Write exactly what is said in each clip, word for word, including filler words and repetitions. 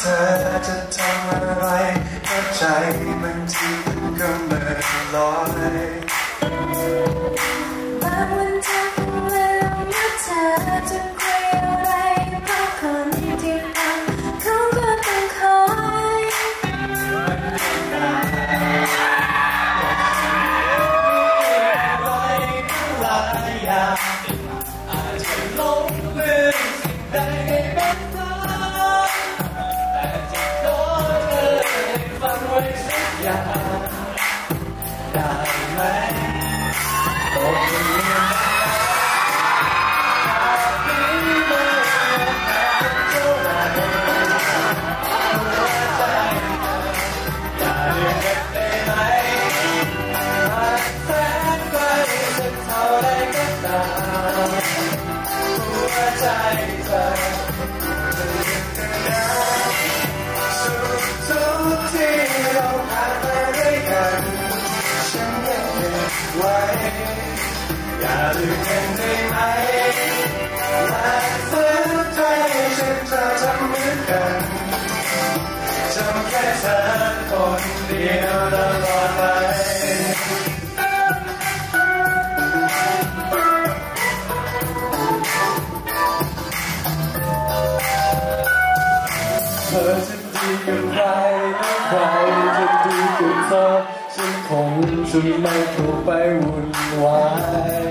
ธอจะทำอะไรก็ใจบางทีมันก็เหมือนลอยบางวันเธอคงลืมว่าเธอจะคุยอะไรเพราะคนที่ฟังเขาก็ต้องคอยอาจจะหลงลืมสิ่งใดในเป็นฟ้าแต่จะขอเธอให้ฟังไว้สักอย่างได้ไหมโปรดอย่าลืมใจเธอทุกที่เราผ่านมาด้วยกันฉันยังเก็บไว้อย่าลืมกันได้ไหมและฝืนใจฉันจะทำเหมือนกันจำแค่เธอคนเดียวตลอดไปเธอจะดีกับใครใครจะดีกับเธอฉันคงจะไม่ถูกไปวุ่นวาย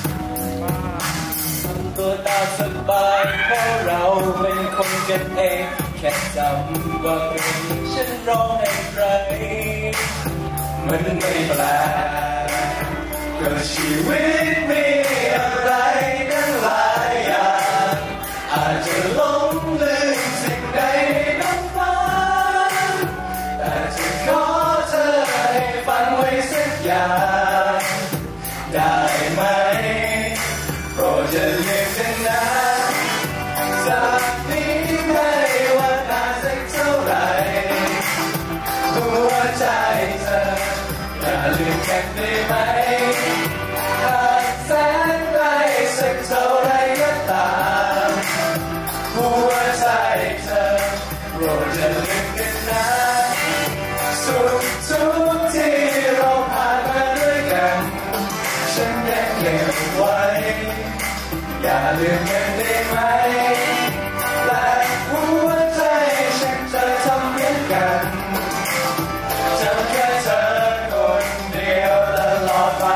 ทำตัวตามสบายเพราะเราเป็นคนกันเองแค่จำว่าเพลงฉันร้องให้ใครมันไม่แปลกก็ชีวิตมีอะไรตั้งหลายอย่างอาจจะหลงลืมสิ่งใดในน้ำฟ้าแต่จะขอเธอให้ฟังไว้สักอย่างได้ไหมโปรดอย่าลืมกันนะจากนี้ไม่ว่านานสักเท่าไหร่หัวใจเธออย่าลืมกันได้ไหมหากแสนไกลสักเท่าไรก็ตามหัวใจเธอโปรดอย่าลืมกันนะสุขทุกที่เราผ่านมาด้วยกันฉันยังเก็บไว้อย่าลืมกันได้ไหมและหัวใจฉันจะทำเหมือนกันจำแค่เธอคนเดียวตลอดไป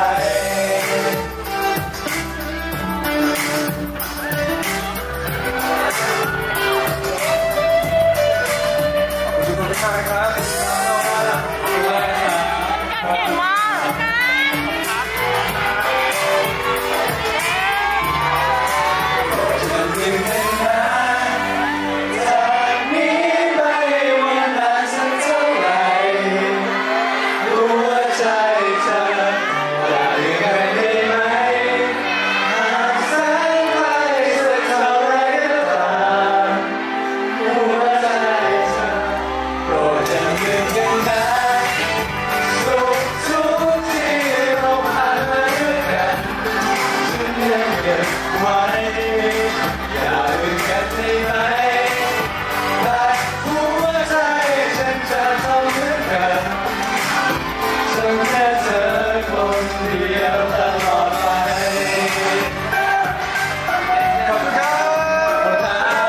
ใช่ครับเก่งมากจะลืมได้ไหมจากนี้ไปว่านานสักเท่าไหร่หัวใจเธออย่าลืมกันได้ไหมหากแสนไกลสักเท่าไรก็ตามหัวใจเธอโปรดอย่าลืมกันนะสุขทุกที่เราผ่านมาด้วยกันฉันยังเก็บไว้อย่าลืมกันได้ไหมและหัวใจฉันจะทำเหมือนกันจำแค่เธอคนเดียวตลอดไปขอบคุณครับขอบคุณ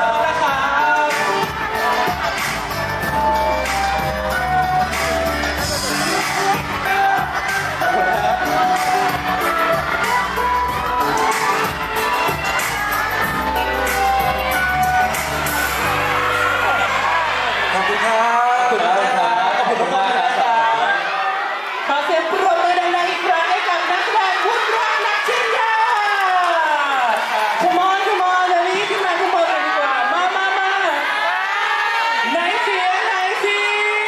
ครับขอบคุณครับขอบคุณมากครับขอเสียงปรบมือดังๆอีกครั้งให้กับนักแสดงคุณรักนักชินยา Come on Come on เดี๋ยวนี้ขึ้นมาข้างบนกันดีกว่ามามามาไหนเสียงไหนเสีย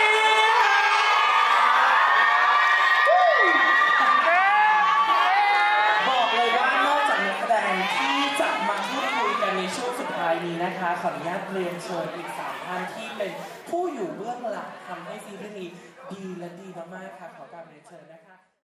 งบอกเลยว่านอกจากนักแสดงที่จะมาพูดคุยกันในช่วงสุดท้ายนี้นะคะขออนุญาตเรียนเชิญอีกสามท่านที่เป็นผู้อยู่เบื้องหลังทำให้ซีรีส์นี้ดีและดีมากๆค่ะขอการเรียนเชิญนะคะ